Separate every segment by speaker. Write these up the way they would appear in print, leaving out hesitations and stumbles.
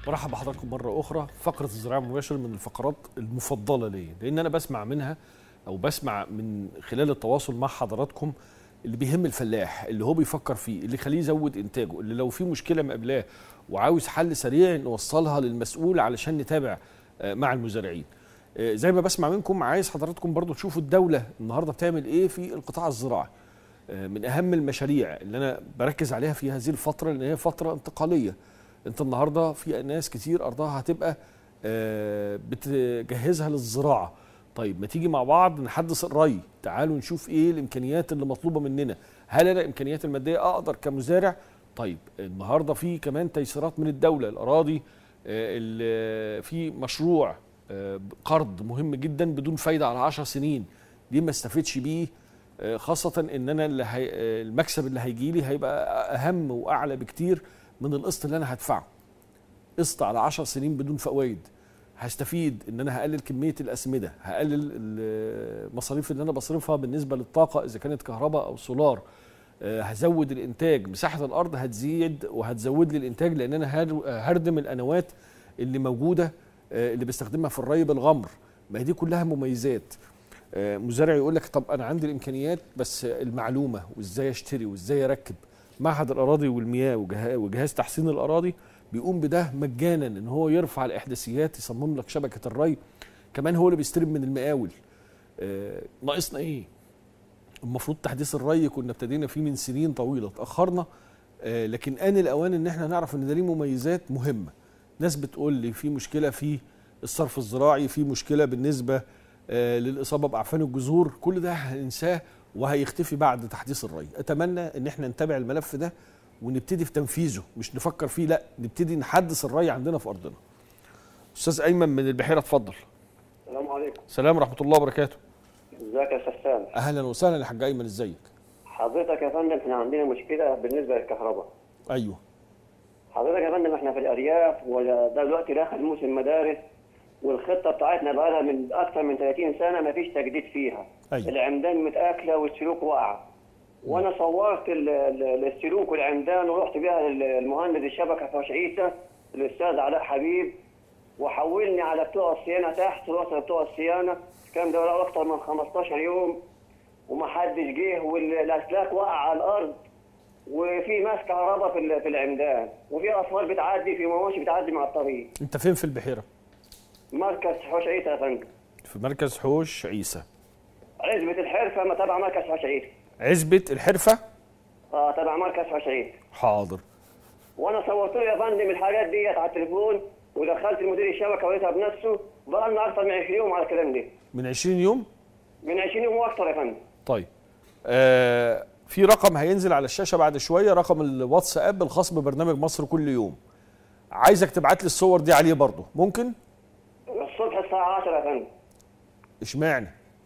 Speaker 1: برحب بحضراتكم مرة أخرى. فقرة الزراعة المباشر من الفقرات المفضلة لي، لأن أنا بسمع منها أو بسمع من خلال التواصل مع حضراتكم اللي بيهم الفلاح، اللي هو بيفكر فيه، اللي يخليه يزود إنتاجه، اللي لو في مشكلة مقابلاه وعاوز حل سريع نوصلها للمسؤول علشان نتابع مع المزارعين. زي ما بسمع منكم، عايز حضراتكم برضو تشوفوا الدولة النهاردة بتعمل إيه في القطاع الزراعي. من أهم المشاريع اللي أنا بركز عليها في هذه الفترة، لأن هي فترة انتقالية. انت النهارده في ناس كتير ارضها هتبقى بتجهزها للزراعه. طيب ما تيجي مع بعض نحدث الري، تعالوا نشوف ايه الامكانيات اللي مطلوبه مننا. هل انا الامكانيات الماديه اقدر كمزارع؟ طيب النهارده في كمان تيسيرات من الدوله، الاراضي اللي في مشروع قرض مهم جدا بدون فايده على 10 سنين، ليه ما استفدش بيه؟ خاصه ان انا المكسب اللي هيجي لي هيبقى اهم واعلى بكتير من القسط اللي انا هدفعه. قسط على 10 سنين بدون فوائد، هستفيد ان انا هقلل كميه الاسمده، هقلل المصاريف اللي انا بصرفها بالنسبه للطاقه اذا كانت كهرباء او سولار، هزود الانتاج، مساحه الارض هتزيد وهتزود لي الانتاج، لان انا هردم الانوات اللي موجوده اللي بستخدمها في الري بالغمر. ما هي دي كلها مميزات. مزارع يقول لك طب انا عندي الامكانيات بس المعلومه وازاي اشتري وازاي اركب. معهد الاراضي والمياه وجهاز تحسين الاراضي بيقوم بده مجانا، ان هو يرفع الاحداثيات، يصمم لك شبكه الري، كمان هو اللي بيستلم من المقاول. ناقصنا ايه؟ المفروض تحديث الري كنا ابتدينا فيه من سنين طويله، اتاخرنا، لكن آن الاوان ان احنا نعرف ان ده ليه مميزات مهمه. ناس بتقول لي في مشكله في الصرف الزراعي، في مشكله بالنسبه للاصابه باعفان الجذور، كل ده هننساه وهيختفي بعد تحديث الري. اتمنى ان احنا نتابع الملف ده ونبتدي في تنفيذه، مش نفكر فيه، لا نبتدي نحدث الري عندنا في ارضنا. استاذ ايمن من البحيره، اتفضل.
Speaker 2: السلام عليكم.
Speaker 1: السلام ورحمه الله وبركاته.
Speaker 2: ازيك يا استاذ سامي؟
Speaker 1: اهلا وسهلا يا حاج ايمن، ازيك؟
Speaker 2: حضرتك يا فندم احنا عندنا مشكله بالنسبه للكهرباء.
Speaker 1: ايوه
Speaker 2: حضرتك يا فندم احنا في الارياف، وده دلوقتي داخل موسم مدارس، والخطه بتاعتنا بقى لها من اكثر من 30 سنه ما فيش تجديد فيها.
Speaker 1: أيوة.
Speaker 2: العمدان متاكله والسلوك واقعه. وانا صورت السلوك والعمدان ورحت بيها للمهندس الشبكه في عيسى الاستاذ علاء حبيب، وحولني على بتوع الصيانه تحت، وصل بتوع الصيانه الكلام ده بقى اكثر من 15 يوم ومحدش جه، والاسلاك وقع على الارض، وفي ماس كهرباء في العمدان، وفي اطفال بتعدي في مواشي بتعدي مع الطريق.
Speaker 1: انت فين في البحيره؟
Speaker 2: مركز حوش عيسى يا فندم.
Speaker 1: في مركز حوش عيسى،
Speaker 2: عزبة الحرفه، ما تبع مركز حوش عيسى.
Speaker 1: عزبة الحرفه؟
Speaker 2: تبع مركز حوش عيسى.
Speaker 1: حاضر.
Speaker 2: وانا صورت له يا فندم الحاجات ديت على التليفون، ودخلت المدير الشبكه ولقيتها بنفسه، بقى لنا اكثر من 20 يوم على الكلام ده.
Speaker 1: من 20 يوم؟
Speaker 2: من 20 يوم واكثر يا فندم.
Speaker 1: طيب في رقم هينزل على الشاشه بعد شويه، رقم الواتساب الخاص ببرنامج مصر كل يوم. عايزك تبعت لي الصور دي عليه برضه، ممكن؟
Speaker 2: الصبح الساعه 10 يا فندم.
Speaker 1: اشمعنى؟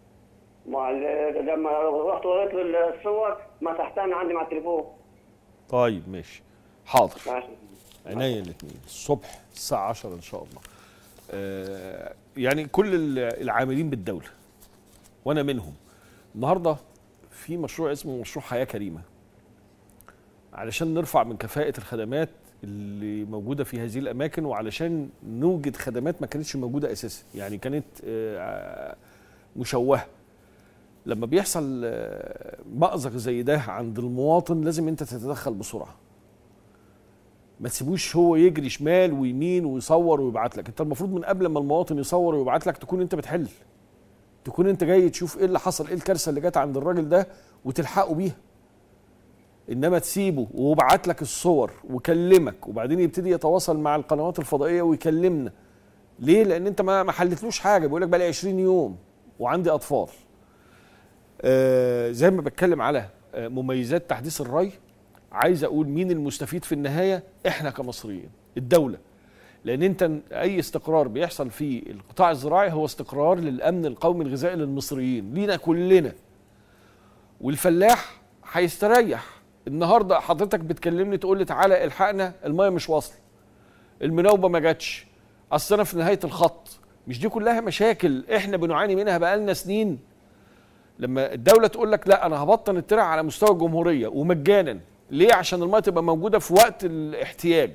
Speaker 2: لما رحت وريت له الصور مسحتها من عندي مع التليفون.
Speaker 1: طيب ماشي، حاضر.
Speaker 2: ماشي.
Speaker 1: عينيا الاثنين الصبح الساعه 10 ان شاء الله. يعني كل العاملين بالدوله وانا منهم، النهارده في مشروع اسمه مشروع حياه كريمه، علشان نرفع من كفاءه الخدمات اللي موجوده في هذه الاماكن، وعلشان نوجد خدمات ما كانتش موجوده اساسا، يعني كانت مشوهه. لما بيحصل مأزق زي ده عند المواطن لازم انت تتدخل بسرعه، ما تسيبوش هو يجري شمال ويمين ويصور ويبعت لك. انت المفروض من قبل ما المواطن يصور ويبعت لك تكون انت بتحل، تكون انت جاي تشوف ايه اللي حصل، ايه الكارثه اللي جت عند الراجل ده وتلحقه بيها. انما تسيبه وبعت لك الصور وكلمك وبعدين يبتدي يتواصل مع القنوات الفضائيه ويكلمنا. ليه؟ لان انت ما حلتلوش حاجه، بيقول لك بقى لي 20 يوم وعندي اطفال. زي ما بتكلم على مميزات تحديث الري، عايز اقول مين المستفيد في النهايه؟ احنا كمصريين، الدوله. لان انت اي استقرار بيحصل في القطاع الزراعي هو استقرار للامن القومي الغذائي للمصريين، لينا كلنا. والفلاح هيستريح. النهارده حضرتك بتكلمني تقول لي تعالى الحقنا الميه مش واصله، المناوبه ما جاتش، اصل انا في نهايه الخط. مش دي كلها مشاكل احنا بنعاني منها بقالنا سنين؟ لما الدوله تقول لك لا انا هبطن الترع على مستوى الجمهوريه ومجانا، ليه؟ عشان الميه تبقى موجوده في وقت الاحتياج.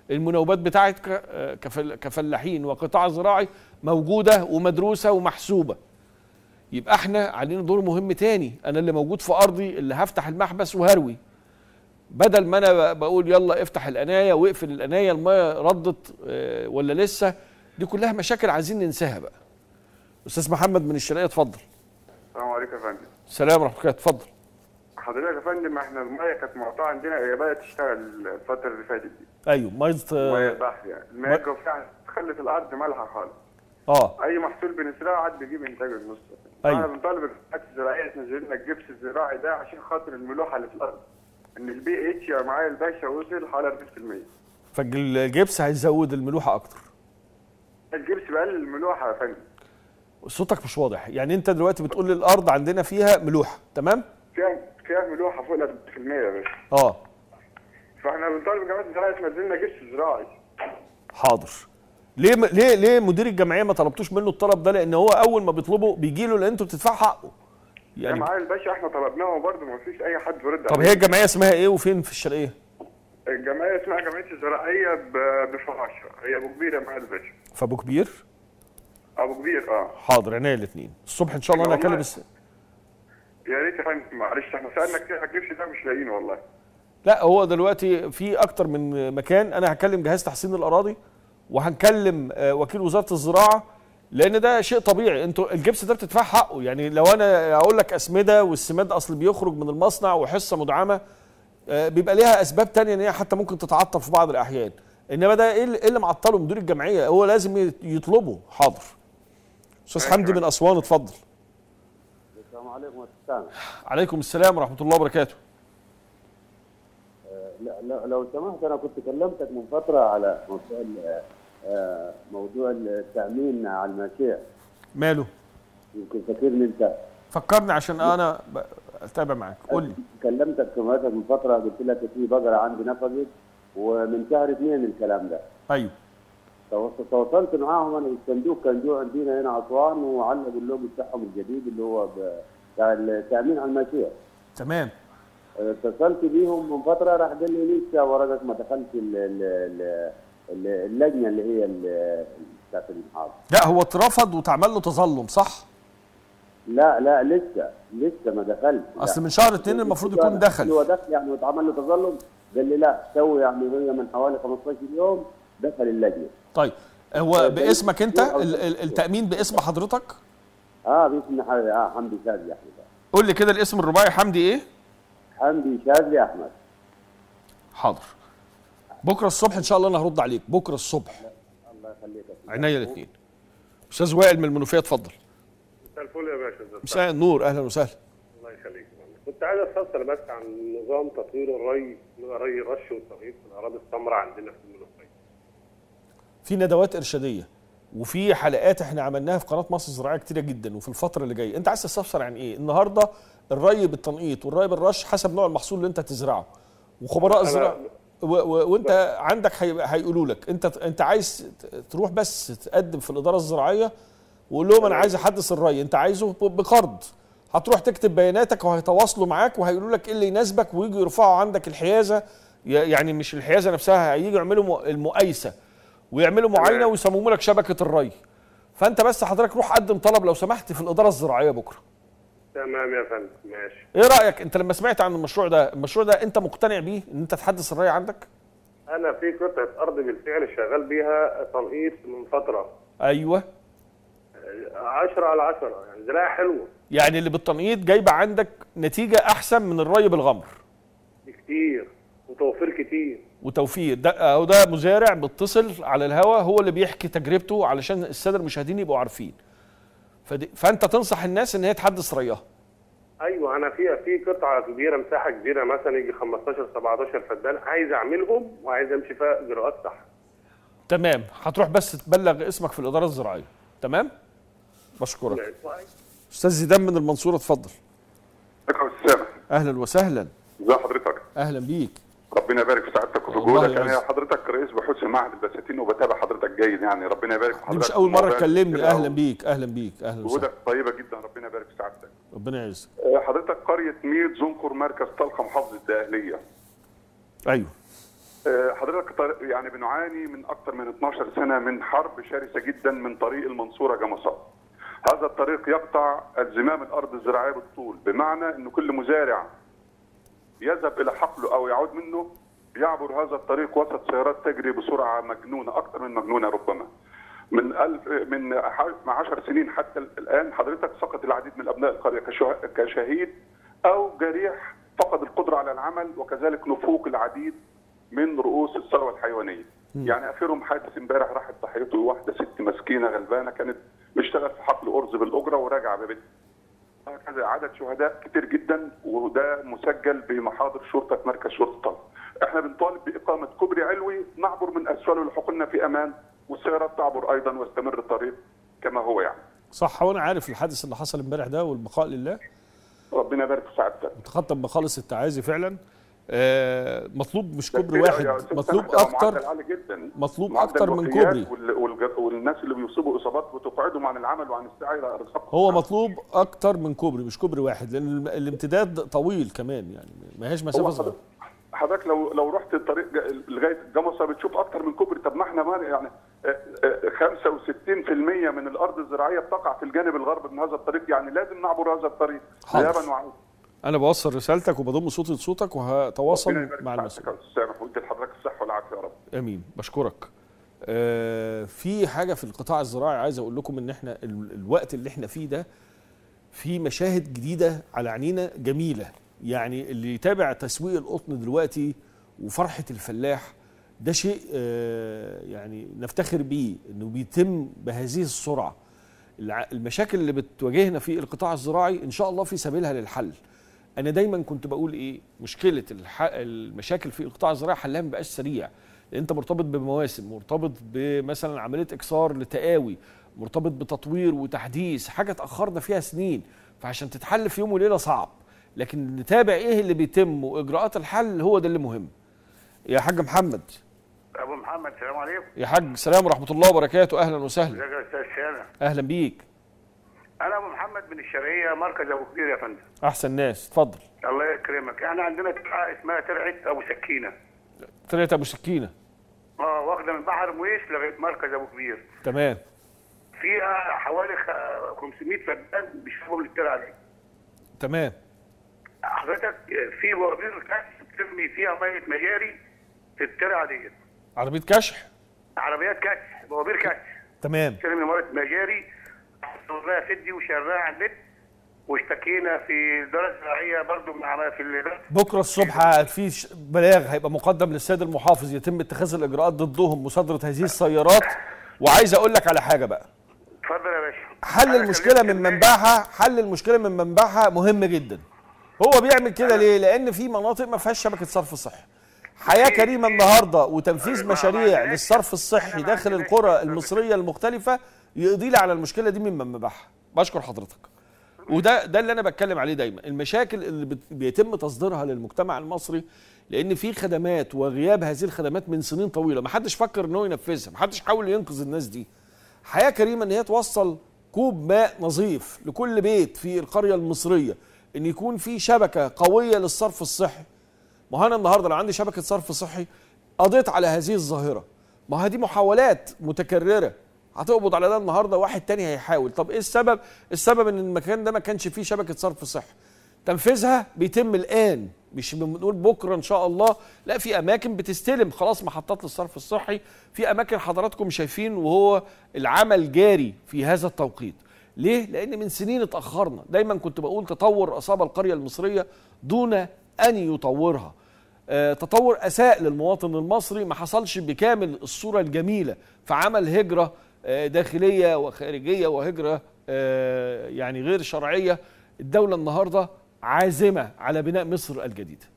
Speaker 1: المناوبات بتاعت كفلاحين وقطاع زراعي موجوده ومدروسه ومحسوبه. يبقى احنا علينا دور مهم تاني، انا اللي موجود في ارضي اللي هفتح المحبس وهروي، بدل ما انا بقول يلا افتح القنايه واقفل القنايه الميه ردت ولا لسه. دي كلها مشاكل عايزين ننساها بقى. استاذ محمد من الشرقيه اتفضل.
Speaker 3: السلام عليكم يا فندم.
Speaker 1: السلام ورحمه الله، اتفضل.
Speaker 3: حضرتك يا فندم احنا الميه كانت مقطوعه عندنا، هي بدات تشتغل الفتره اللي فاتت دي.
Speaker 1: ايوه
Speaker 3: ميه بحر يعني، الميه الجوفيه خلت الارض مالحه خالص. اي محصول بنزرعه عاد بيجيب انتاج النص.
Speaker 1: ايوه
Speaker 3: احنا بنطالب الجمعيات الزراعيه تنزل لنا الجبس الزراعي ده عشان خاطر الملوحه اللي في الارض. ان البي اتش يا معالي الباشا وصل حوالي 40%.
Speaker 1: فالجبس هيزود الملوحه اكتر.
Speaker 3: الجبس بيقلل الملوحه يا فندم.
Speaker 1: صوتك مش واضح، يعني انت دلوقتي بتقول لي الارض عندنا فيها ملوحه، تمام؟
Speaker 3: فيها ملوحه فوق ال 40% يا باشا. فاحنا بنطالب الجمعيات الزراعيه تنزل لنا جبس زراعي.
Speaker 1: حاضر. ليه مدير الجمعيه ما طلبتوش منه الطلب ده؟ لان هو اول ما بيطلبه بيجي له، لان انتوا بتدفعوا حقه.
Speaker 3: يعني معالي الباشا احنا طلبناه وبرضه ما فيش اي حد يرد.
Speaker 1: طب هي الجمعيه اسمها ايه وفين في الشرقيه؟
Speaker 3: الجمعيه اسمها جمعيه الزراعيه بفراشة، هي ابو كبير يا معالي الباشا.
Speaker 1: في ابو كبير؟
Speaker 3: ابو كبير
Speaker 1: حاضر، عينيا الاثنين الصبح ان شاء الله. انا هكلم
Speaker 3: يا ريت يا فندم، معلش احنا سالنا كتير على الجبس ده مش لاقيينه والله.
Speaker 1: لا هو دلوقتي في اكتر من مكان، انا هكلم جهاز تحسين الاراضي وهنكلم وكيل وزاره الزراعه، لان ده شيء طبيعي. انتوا الجبس ده بتدفع حقه. يعني لو انا اقول لك اسمده والسماد اصل بيخرج من المصنع وحصه مدعمه، بيبقى ليها اسباب تانية ان هي حتى ممكن تتعطل في بعض الاحيان. انما ده ايه اللي معطله؟ مدير الجمعيه هو لازم يطلبه. حاضر. استاذ حمدي من اسوان اتفضل.
Speaker 4: السلام عليكم يا استاذ.
Speaker 1: عليكم السلام ورحمه الله وبركاته.
Speaker 4: لو سمحت، انا كنت كلمتك من فتره على موضوع التامين على الماشيه.
Speaker 1: ماله؟
Speaker 4: يمكن فاكرني انت.
Speaker 1: فكرني عشان انا اتابع معاك. قول لي.
Speaker 4: كلمتك من فتره، قلت لك في بقره عندي نفذت، ومن شهر 2 الكلام ده.
Speaker 1: ايوه.
Speaker 4: تواصلت معاهم، انا الصندوق كان جو عندنا هنا اسوان، وعلقوا اللوجو بتاعهم الجديد اللي هو بتاع التامين على الماشيه.
Speaker 1: تمام.
Speaker 4: اتصلت بيهم من فتره، راح قال لي لسه ورقك ما دخلش اللجنه اللي هي بتاعت المحافظه.
Speaker 1: لا هو اترفض واتعمل له تظلم، صح؟
Speaker 4: لا لسه ما دخلش.
Speaker 1: اصل من شهر 2 المفروض يكون دخل.
Speaker 4: هو دخل يعني واتعمل له تظلم. قال لي لا سوي، يعني هي من حوالي 15 يوم دخل اللجنه.
Speaker 1: طيب هو باسمك انت؟ التامين باسم حضرتك؟
Speaker 4: باسم حمدي شاذلي احمد.
Speaker 1: قول لي كده الاسم الرباعي. حمدي ايه؟
Speaker 4: حمدي شاذلي احمد.
Speaker 1: حاضر. بكره الصبح ان شاء الله انا هرد عليك بكره الصبح.
Speaker 4: الله يخليك.
Speaker 1: عينيا الاثنين. استاذ وائل من المنوفيه اتفضل.
Speaker 5: مساء الفل يا باشا.
Speaker 1: مساء النور، اهلا وسهلا.
Speaker 5: الله يخليك. كنت عايز استفسر بس عن نظام تطوير الري، ري رش وتغيير في الاراضي السمراء عندنا في المنوفيه.
Speaker 1: في ندوات ارشاديه وفي حلقات احنا عملناها في قناه مصر الزراعيه كتيره جدا، وفي الفتره اللي جايه. انت عايز تستفسر عن ايه؟ النهارده الري بالتنقيط والري بالرش حسب نوع المحصول اللي انت تزرعه، وخبراء الزراعه وانت عندك هيقولوا لك انت عايز تروح بس تقدم في الاداره الزراعيه وقول لهم انا عايز احدث الري، انت عايزه بقرض. هتروح تكتب بياناتك وهيتواصلوا معاك وهيقولوا لك ايه اللي يناسبك، ويجوا يرفعوا عندك الحيازه. يعني مش الحيازه نفسها، هييجوا يعملوا المقايسه ويعملوا معاينه ويصمموا لك شبكه الري. فانت بس حضرتك روح قدم طلب لو سمحت في الاداره الزراعيه بكره.
Speaker 5: تمام يا فندم، ماشي.
Speaker 1: ايه رايك انت لما سمعت عن المشروع ده انت مقتنع بيه ان انت تحدث الري عندك؟
Speaker 5: انا في قطعه ارض بالفعل شغال بيها تنقيط من فتره.
Speaker 1: ايوه.
Speaker 5: 10/10 يعني زراعه حلوه.
Speaker 1: يعني اللي بالتنقيط جايبه عندك نتيجه احسن من الري بالغمر
Speaker 5: بكتير، وتوفير كتير.
Speaker 1: وتوفير. ده مزارع بيتصل على الهوا، هو اللي بيحكي تجربته علشان الساده المشاهدين يبقوا عارفين. فانت تنصح الناس ان هي تحدث ريها.
Speaker 5: ايوه، انا في قطعه كبيره، مساحه كبيره، مثلا يجي 15 17 فدان، عايز اعملهم وعايز امشي فيها اجراءات صح.
Speaker 1: تمام. هتروح بس تبلغ اسمك في الاداره الزراعيه. تمام. بشكرك. استاذ زيدان من المنصوره اتفضل.
Speaker 3: عليكم السلام.
Speaker 1: اهلا وسهلا.
Speaker 3: ازي حضرتك؟
Speaker 1: اهلا بيك.
Speaker 3: ربنا يبارك في سعادتك وفي جهودك. انا حضرتك رئيس بحوث معهد البساتين وبتابع حضرتك جيد، يعني ربنا يبارك في حضرتك.
Speaker 1: دي مش اول مره تكلمني. اهلا بيك اهلا وسهلا.
Speaker 3: جهودك طيبه جدا، ربنا يبارك في سعادتك.
Speaker 1: ربنا يعزك.
Speaker 3: حضرتك قريه ميت زنقر مركز طلقه محافظه الدقهليه.
Speaker 1: ايوه.
Speaker 3: حضرتك يعني بنعاني من اكثر من 12 سنه من حرب شرسه جدا من طريق المنصوره جمصات. هذا الطريق يقطع الزمام الارض الزراعيه بالطول، بمعنى انه كل مزارع يذهب الى حقله او يعود منه يعبر هذا الطريق وسط سيارات تجري بسرعه مجنونه، اكثر من مجنونه ربما. من 10 سنين حتى الان حضرتك سقط العديد من ابناء القريه كشهيد او جريح، فقد القدره على العمل، وكذلك نفوق العديد من رؤوس الثروه الحيوانيه. يعني اخرهم حادث امبارح راحت ضحيته واحده ست مسكينه غلبانه كانت بتشتغل في حقل ارز بالاجره وراجعه ببيتها. هكذا عدد شهداء كتير جدا، وده مسجل بمحاضر شرطه مركز شرطه طنطا. احنا بنطالب باقامه كوبري علوي نعبر من اسفله لحقولنا في امان، والسيارات تعبر ايضا واستمر الطريق كما هو يعني.
Speaker 1: صح، وانا عارف الحادث اللي حصل امبارح ده، والبقاء لله.
Speaker 3: ربنا يبارك في سعادتك.
Speaker 1: متقدم بخالص التعازي فعلا. مطلوب مش كوبري واحد، مطلوب اكتر، مطلوب اكتر من كوبري.
Speaker 3: والناس اللي بيصيبوا اصابات وتقعدهم عن العمل وعن السعي الى ارزاقهم.
Speaker 1: هو مطلوب اكتر من كوبري، مش كوبري واحد، لان الامتداد طويل كمان، يعني ما هيش مسافه صغيره.
Speaker 3: حضرتك لو رحت الطريق لغايه جمصه بتشوف اكتر من كوبري. طب ما احنا يعني 65% من الارض الزراعيه بتقع في الجانب الغربي من هذا الطريق، يعني لازم نعبر هذا الطريق ذهابا وعودا.
Speaker 1: انا بوصل رسالتك وبضم صوتي لصوتك وهتواصل مع المسؤول.
Speaker 3: ودي لحضرتك الصحه والعافيه يا رب.
Speaker 1: امين، بشكرك. في حاجه في القطاع الزراعي عايز اقول لكم ان احنا الوقت اللي احنا فيه ده في مشاهد جديده على عينينا جميله. يعني اللي يتابع تسويق القطن دلوقتي وفرحه الفلاح ده شيء يعني نفتخر بيه انه بيتم بهذه السرعه. المشاكل اللي بتواجهنا في القطاع الزراعي ان شاء الله في سبيلها للحل. انا دايما كنت بقول ايه، مشكله المشاكل في القطاع الزراعي حلها ما بقاش سريع، لان انت مرتبط بمواسم، مرتبط بمثلا عمليه اكسار لتقاوي، مرتبط بتطوير وتحديث، حاجه اتاخرنا فيها سنين، فعشان تتحل في يوم وليله صعب. لكن نتابع ايه اللي بيتم واجراءات الحل، هو ده اللي مهم. يا حاج محمد.
Speaker 6: ابو محمد، السلام عليكم.
Speaker 1: يا حاج، السلام ورحمه الله وبركاته، اهلا وسهلا.
Speaker 6: ازيك يا استاذ سامح؟
Speaker 1: اهلا بيك.
Speaker 6: انا ابو محمد من الشرقيه، مركز ابو كبير يا فندم.
Speaker 1: احسن ناس، اتفضل.
Speaker 6: الله يكرمك. احنا عندنا ترعه اسمها ترعه ابو سكينه.
Speaker 1: ترعه ابو سكينه.
Speaker 6: واخده من بحر مويس لغايه مركز ابو كبير.
Speaker 1: تمام.
Speaker 6: فيها حوالي 500 فدان بيشربوا من الترعه دي.
Speaker 1: تمام.
Speaker 6: حضرتك في بوابير كشح بترمي فيها ميه مجاري في الترعه دي.
Speaker 1: عربيه كشح؟
Speaker 6: عربيات كشح، بوابير كشح.
Speaker 1: تمام.
Speaker 6: ترمي ميه مجاري، صورها فدي وشراها على النت، واشتكينا في الاداره الزراعيه برضه في
Speaker 1: بكره الصبح في بلاغ هيبقى مقدم للسيد المحافظ يتم اتخاذ الاجراءات ضدهم، مصادره هذه السيارات. وعايز اقول لك على حاجه بقى.
Speaker 6: اتفضل يا باشا.
Speaker 1: حل المشكله من منبعها، حل المشكله من منبعها مهم جدا. هو بيعمل كده ليه؟ لان في مناطق ما فيهاش شبكه صرف صحي. حياه كريمه النهارده وتنفيذ مشاريع للصرف الصحي داخل القرى المصريه المختلفه يقضي لي على المشكله دي من منبعها. بشكر حضرتك. وده اللي انا بتكلم عليه دايما، المشاكل اللي بيتم تصديرها للمجتمع المصري، لان في خدمات وغياب هذه الخدمات من سنين طويله، ما حدش فكر ان هو ينفذها، ما حدش حاول ينقذ الناس دي. حياه كريمه ان هي توصل كوب ماء نظيف لكل بيت في القريه المصريه، ان يكون في شبكه قويه للصرف الصحي. ما انا النهارده لو عندي شبكه صرف صحي قضيت على هذه الظاهره. ما هي دي محاولات متكرره، هتقبض على ده النهارده واحد تاني هيحاول. طب ايه السبب؟ السبب ان المكان ده ما كانش فيه شبكه صرف صحي. تنفيذها بيتم الان، مش بنقول بكره ان شاء الله، لا، في اماكن بتستلم خلاص محطات للصرف الصحي، في اماكن حضراتكم شايفين وهو العمل جاري في هذا التوقيت. ليه؟ لان من سنين اتاخرنا. دايما كنت بقول تطور اصاب القريه المصريه دون ان يطورها. تطور اساء للمواطن المصري، ما حصلش بكامل الصوره الجميله، فعمل هجره داخليه وخارجيه وهجره يعني غير شرعيه. الدوله النهارده عازمه على بناء مصر الجديده.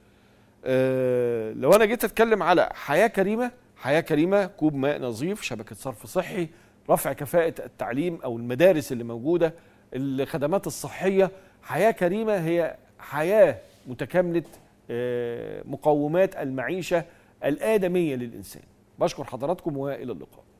Speaker 1: لو انا جيت اتكلم على حياه كريمه، حياه كريمه كوب ماء نظيف، شبكه صرف صحي، رفع كفاءه التعليم او المدارس اللي موجوده، الخدمات الصحيه. حياه كريمه هي حياه متكامله مقومات المعيشه الادميه للانسان. بشكر حضراتكم والى اللقاء.